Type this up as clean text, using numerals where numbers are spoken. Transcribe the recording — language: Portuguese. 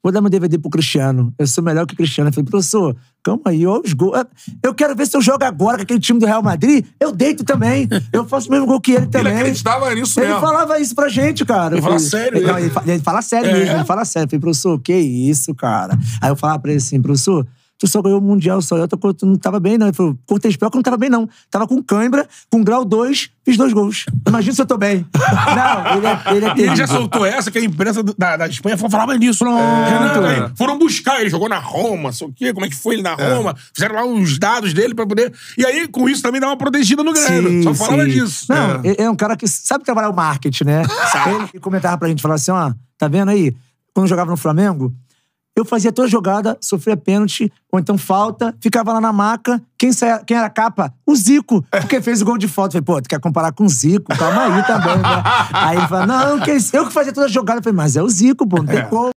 vou dar meu DVD pro Cristiano. Eu sou melhor que o Cristiano. Eu falei, professor, calma aí, ó, os gols. Eu quero ver se eu jogo agora com aquele time do Real Madrid. Eu deito também. Eu faço o mesmo gol que ele também. Ele acreditava nisso mesmo. mesmo. Ele falava isso pra gente, cara. Ele fala sério. Não, ele fala sério mesmo. Ele fala sério. Eu falei, professor, que isso, cara? Aí eu falava pra ele assim, professor, tu só ganhou o Mundial, só tu não tava bem, não. Ele falou, cortei espel que eu não tava bem, não. Tava com cãibra, com grau 2, fiz 2 gols. Imagina se eu tô bem. Não, ele é E ele já soltou essa, que a imprensa da Espanha falava nisso. Foram buscar, ele jogou na Roma, sei o quê, como é que foi ele na Roma. Fizeram lá os dados dele pra poder... E aí, com isso, também dá uma protegida no Grêmio. Só falava disso. Não, é um cara que sabe trabalhar o marketing, né? Ele comentava pra gente, falava assim, ó, tá vendo aí? Quando eu jogava no Flamengo, eu fazia toda jogada, sofria pênalti, ou então falta, ficava lá na maca. Quem era capa? O Zico, porque fez o gol de falta. Eu falei, pô, tu quer comparar com o Zico? Calma aí também, né? Aí ele falou, não, eu que fazia toda jogada. Eu falei, mas é o Zico, pô, não tem como.